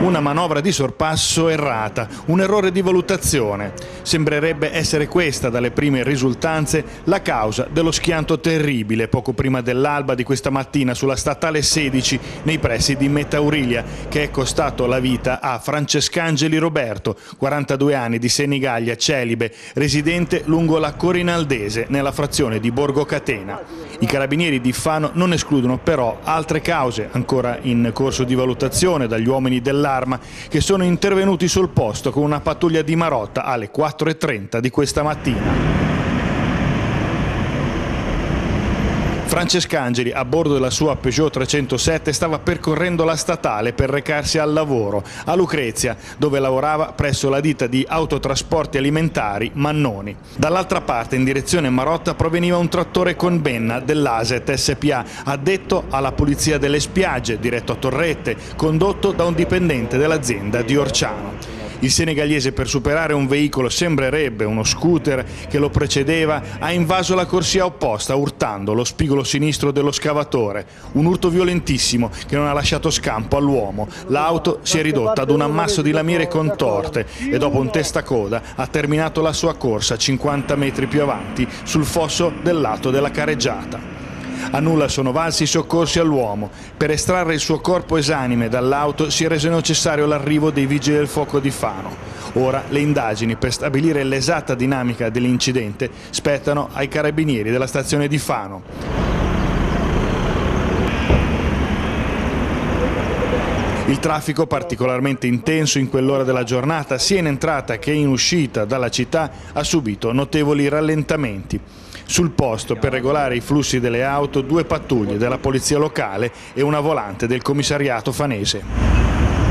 una manovra di sorpasso errata, un errore di valutazione. Sembrerebbe essere questa, dalle prime risultanze, la causa dello schianto terribile poco prima dell'alba di questa mattina sulla statale 16 nei pressi di Meta Aurilia, che è costato la vita a Francescangeli Roberto, 42 anni, di Senigallia, celibe, residente lungo la Corinaldese, nella frazione di Borgo Catena. I carabinieri di Fano non escludono però altre cause, ancora in corso di valutazione dagli uomini dell'Arma, che sono intervenuti sul posto con una pattuglia di Marotta alle 4:30 di questa mattina. Francescangeli, a bordo della sua Peugeot 307, stava percorrendo la statale per recarsi al lavoro, a Lucrezia, dove lavorava presso la ditta di autotrasporti alimentari Mannoni. Dall'altra parte, in direzione Marotta, proveniva un trattore con Benna dell'Aset SPA, addetto alla pulizia delle spiagge, diretto a Torrette, condotto da un dipendente dell'azienda di Orciano. Il senegallese, per superare un veicolo, sembrerebbe uno scooter che lo precedeva, ha invaso la corsia opposta urtando lo spigolo sinistro dello scavatore. Un urto violentissimo che non ha lasciato scampo all'uomo. L'auto si è ridotta ad un ammasso di lamiere contorte e dopo un testacoda ha terminato la sua corsa 50 metri più avanti sul fosso del lato della careggiata. A nulla sono valsi i soccorsi all'uomo. Per estrarre il suo corpo esanime dall'auto si è reso necessario l'arrivo dei vigili del fuoco di Fano. Ora le indagini per stabilire l'esatta dinamica dell'incidente spettano ai carabinieri della stazione di Fano. Il traffico, particolarmente intenso in quell'ora della giornata, sia in entrata che in uscita dalla città, ha subito notevoli rallentamenti. Sul posto, per regolare i flussi delle auto, 2 pattuglie della polizia locale e una volante del commissariato fanese.